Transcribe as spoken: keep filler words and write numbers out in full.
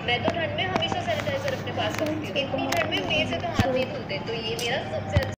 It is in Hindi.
मैं तो ठंड में हमेशा सैनिटाइज़र अपने पास अच्छा, रखती हूँ। ये तो इतनी बहुत ठंड में ही मेरे से तो हाथ अच्छा नहीं धुलते, तो ये मेरा सबसे अच्छा